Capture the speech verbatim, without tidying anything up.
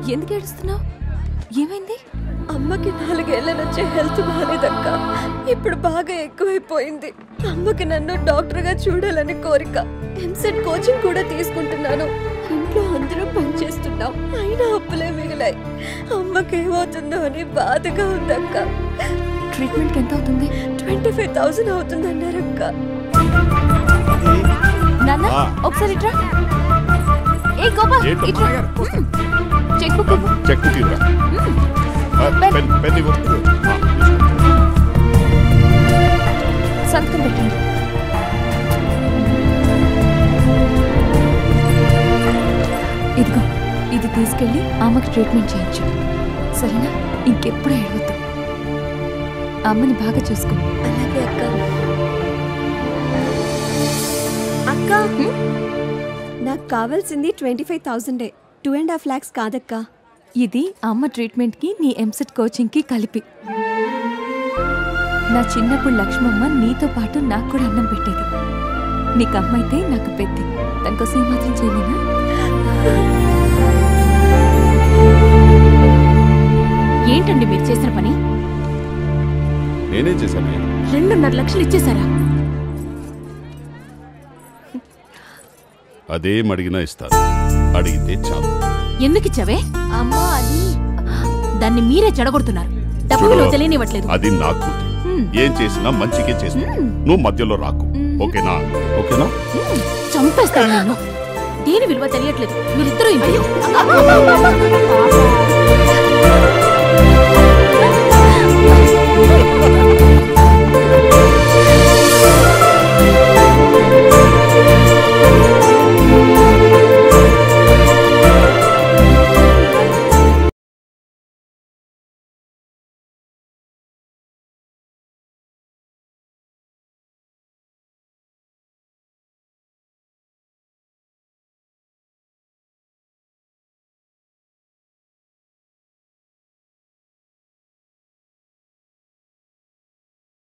ఎందుకు ఏడుస్తున్నావు? ఏమైంది? అమ్మకి నాలుగేళ్ల నుంచి హెల్త్ బాగాలేదక్క. ఇప్పుడు బాగా ఎక్కువైపోయింది. అమ్మకి నన్ను డాక్టర్గా చూడాలని కోరిక. ఎంసెట్ కోచింగ్ కూడా తీసుకుంటున్నాను. ఇంట్లో అందరూ పనిచేస్తున్నాం, అయినా అప్పులే మిగిలాయి. అమ్మకి ఏమవుతుందో అని బాధగా ఉందక్క. ట్రీట్మెంట్ ఎంత అవుతుంది? ట్వంటీ ఫైవ్ థౌసండ్ అవుతుంది అన్నారక్క. నాన్న ఒకసారి ఇట్రా. ఏ గోపాల్ ఇట్రా. చెక్ బుక్ చెక్ బుక్ ఇవ్వరా? పెన్ పెన్ ఇవ్వు. సంతకం పెట్టండి. ఇదిగో ఇది తీసుకెళ్ళి అమ్మకి ట్రీట్మెంట్ చేయించు, సరేనా? ఇంకెప్పుడు ఏడవద్దు. అమ్మని బాగా చూసుకో. అలాగే అక్క. అక్క నాకు కావాల్సింది ట్వంటీ ఫైవ్ థౌసండే, టూ అండ్ హాఫ్ ల్యాక్స్ కాదక్క. ఇది అమ్మ ట్రీట్మెంట్కి నీ ఎంసెట్ కోచింగ్కి కలిపి. నా చిన్నప్పుడు లక్ష్మమ్మ నీతో పాటు నాకు కూడా అన్నం పెట్టేది. నీకు అమ్మ అయితే నాకు పెద్ది. దానికోసం ఏమాత్రం చేయలేనా? ఏంటండి మీరు చేసిన పని? నేనేం చేశాను? రెండున్నర లక్షలు ఇచ్చేశారా? అదేం అడిగినా ఇస్తాను, అడిగితే చాలు. ఎందుకు ఇచ్చావే? అమ్మా అది దాన్ని మీరే చెడగొడుతున్నారు. డబ్బులు తెలియనివ్వట్లేదు. అది నాకు ఏం చేసినా మంచిగా చేస్తా. నువ్వు మధ్యలో రాకు, ఓకేనా? ఓకేనా? చంపేస్తాను నేను. దేని విలువ తెలియట్లేదు మీరిద్దరూ.